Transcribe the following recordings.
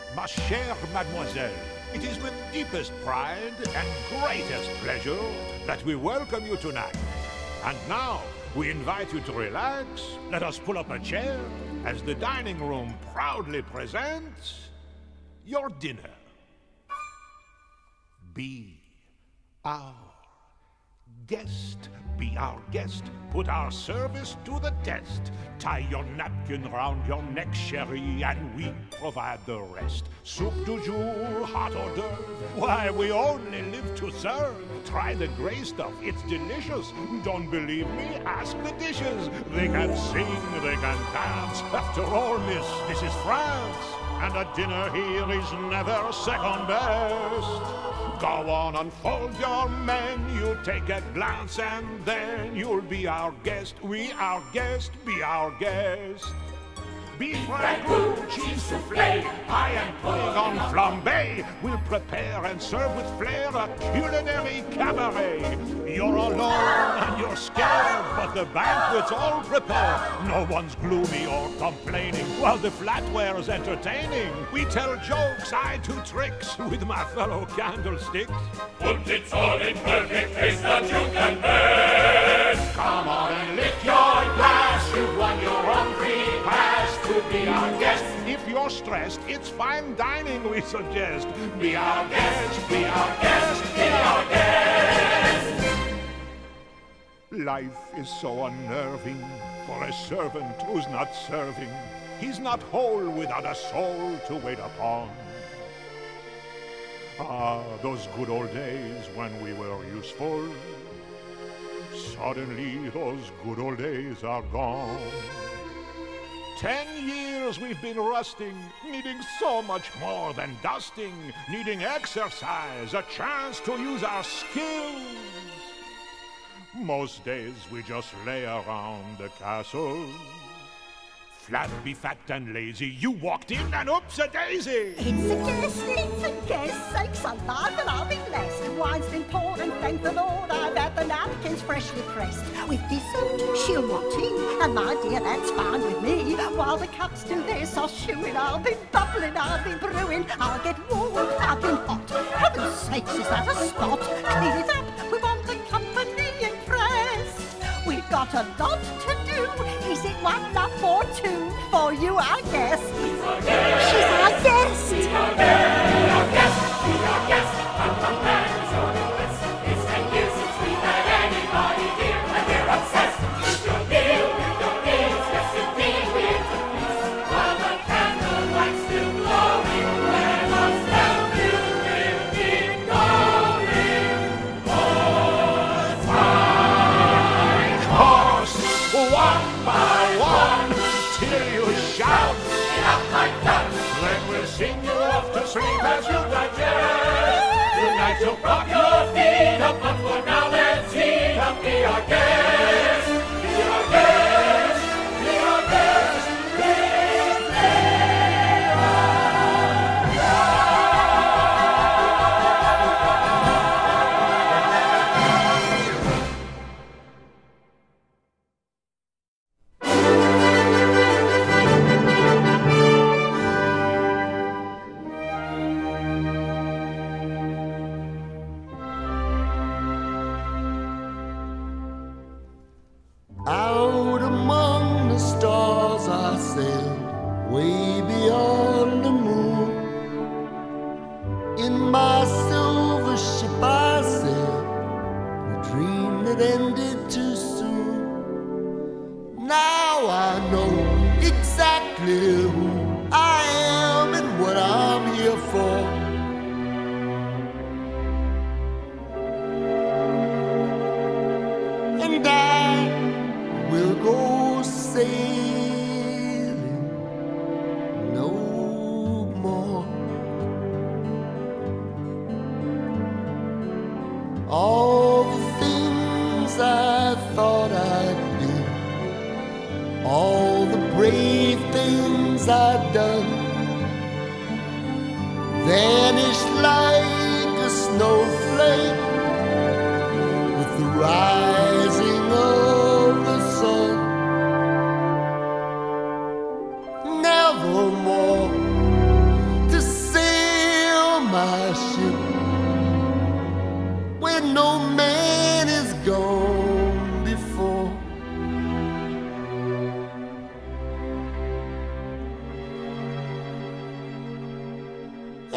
Ma chère mademoiselle, it is with deepest pride and greatest pleasure that we welcome you tonight. And now, we invite you to relax. Let us pull up a chair as the dining room proudly presents your dinner. Be our guest. Be our guest. Put our service to the test. Tie your napkin round your neck, chérie, and we provide the rest. Soup du jour, hot hors d'oeuvre. Why, we only live to serve. Try the gray stuff, it's delicious. Don't believe me? Ask the dishes. They can sing, they can dance. After all, miss, this is France. And a dinner here is never second best. Go on, unfold your menu, take a glance, and then you'll be our guest. We our guest, be our guest. Beef ragout, cheese soufflé, pie and pudding on flambé. We'll prepare and serve with flair a culinary cabaret. You're alone and you're scared, but the banquet's all prepared. No one's gloomy or complaining, while the flatware's entertaining. We tell jokes, I do tricks with my fellow candlesticks. Put it all in perfect taste that you can best. Come on and lift your glass, you've won your own free pass. Be our guest. If you're stressed, it's fine dining we suggest. Be our guest, be our guest, be our guest. Life is so unnerving for a servant who's not serving. He's not whole without a soul to wait upon. Ah, those good old days when we were useful. Suddenly those good old days are gone. 10 years we've been rusting, needing so much more than dusting, needing exercise, a chance to use our skills. Most days we just lay around the castle. Flat, be fat and lazy, you walked in and oops-a-daisy! It's a guest, sakes alive and I'll be blessed. Wine's been poured and thank the Lord I've had the napkins freshly pressed. With dessert, she'll want tea, and my dear, that's fine with me. While the cups do their soft shoeing, I'll be bubbling, I'll be brewing. I'll get warm, I'll get hot. Heaven's sakes, is that a spot? Clean it up, we want the company impressed. We've got a lot to do. Is it one up or two for you, I guess? She's our guest. She's our guest. Be our guest. Be our guest. Be our guest. Come back, so request. It's 10 years since we've had anybody here, and we're obsessed with your meal, with your meals. Yes, indeed, we're to please. While the candlelight's still glowing, let us tell you we'll keep going. Course, one by one, till you shout. Enough like that. Then we'll sing you off to sleep as you digest. Tonight you'll prop your feet up, but for now let's heat up. Be our guest. Be our guest. Be our guest. Out among the stars I sail, way beyond the moon. In my silver ship I sail, a dream that ended too soon. Now I know exactly who I am and what I'm here for. And I will go sailing no more. All the things I thought I'd be, all the brave things I'd done, vanished like a snowflake with the rising of the sun. Nevermore to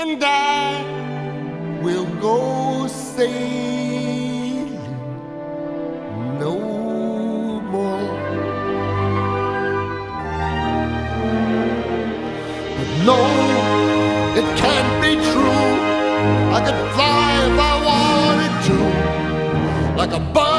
and I will go sailing no more. But no, it can't be true. I could fly if I wanted to, like a bird